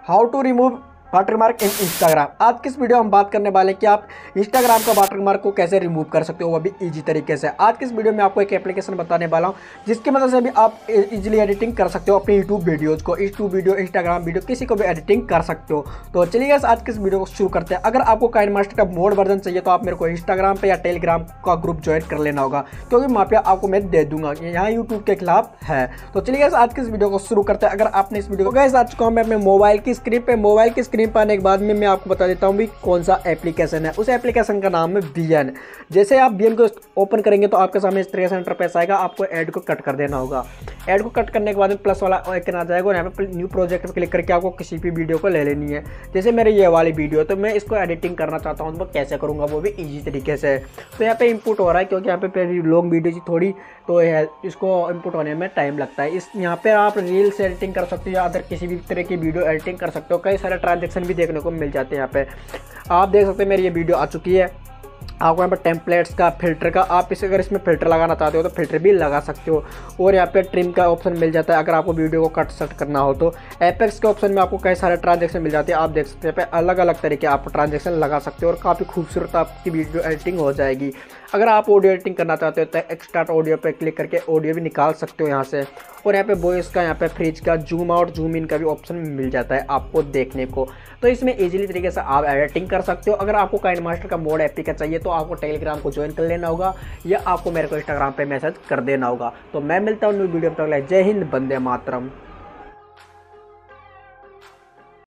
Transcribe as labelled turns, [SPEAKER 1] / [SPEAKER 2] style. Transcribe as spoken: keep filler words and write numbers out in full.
[SPEAKER 1] How to remove watermark in Instagram. आज की इस वीडियो में हम बात करने वाले हैं कि आप इंस्टाग्राम का वाटरमार्क को कैसे रिमूव कर सकते हो, वो भी इजी तरीके से। आज की इस वीडियो में आपको एक एप्लीकेशन बताने वाला हूं जिसकी मदद से भी आप इजीली एडिटिंग कर सकते हो अपने यूट्यूब वीडियोज़ को, यूट्यूब वीडियो, इंस्टाग्राम वीडियो, किसी को भी एडिटिंग कर सकते हो। तो चलिए आज की इस वीडियो को शुरू करते हैं। अगर आपको काइनमास्टर का मोड वर्जन चाहिए तो आप मेरे को इंस्टाग्राम पर या टेलीग्राम का ग्रुप ज्वाइन कर लेना होगा, क्योंकि वहाँ पे आपको मैं दे दूंगा, यहाँ यूट्यूब के खिलाफ है। तो चलिए आज की इस वीडियो को शुरू करते हैं। अगर आपने इस वीडियो को गैस आ चुका हूँ मैं अपने मोबाइल की स्क्रीन पे मोबाइल की स्क्रीन पर आने के बाद में मैं आपको बता देता हूँ भी कौन सा एप्लीकेशन है। उस एप्लीकेशन का नाम है वी एन। जैसे आप वी एन को ओपन करेंगे तो आपके सामने इस तरीके से इंटरफेस आएगा। आपको ऐड को कट कर देना होगा। ऐड को कट करने के बाद में प्लस वाला आइकन आ जाएगा और यहाँ पे न्यू प्रोजेक्ट पर क्लिक करके आपको किसी भी वीडियो को ले लेनी है। जैसे मेरे ये वाली वीडियो, तो मैं इसको एडिटिंग करना चाहता हूँ तो मैं कैसे करूँगा, वो भी ईजी तरीके से। तो यहाँ पे इनपुट हो रहा है क्योंकि यहाँ पे लॉन्ग वीडियो की थोड़ी तो इसको इनपुट होने में टाइम लगता है। इस यहाँ पे आप रील्स एडिटिंग कर सकते हो या अदर किसी भी तरह की वीडियो एडिटिंग कर सकते हो। कई सारे ट्रांजेक्शन भी देखने को मिल जाते हैं। यहाँ पे आप देख सकते हैं मेरी ये वीडियो आ चुकी है। आपको यहाँ पर टेम्पलेट्स का, फिल्टर का, आप इसे अगर इसमें फ़िल्टर लगाना चाहते हो तो फ़िल्टर भी लगा सकते हो। और यहाँ पे ट्रिम का ऑप्शन मिल जाता है अगर आपको वीडियो को कट सेट करना हो तो। एपेक्स के ऑप्शन में आपको कई सारे ट्रांजेक्शन मिल जाते हैं। आप देख सकते हैं पे अलग अलग तरीके आप ट्रांजेक्शन लगा सकते हो और काफ़ी खूबसूरत आपकी वीडियो एडिटिंग हो जाएगी। अगर आप ऑडियो एडिटिंग करना चाहते हो तो एक्सट्राक्ट ऑडियो पर क्लिक करके ऑडियो भी निकाल सकते हो यहाँ से। और यहाँ पे वॉइस का, यहाँ पे फ्रीज का, जूम आउट जूम इन का भी ऑप्शन मिल जाता है आपको देखने को। तो इसमें इजीली तरीके से आप एडिटिंग कर सकते हो। अगर आपको काइनमास्टर का मोड एप्लीकेशन चाहिए तो आपको टेलीग्राम को ज्वाइन कर लेना होगा या आपको मेरे को इंस्टाग्राम पे मैसेज कर देना होगा। तो मैं मिलता हूँ न्यू वीडियो में। जय हिंद, वंदे मातरम।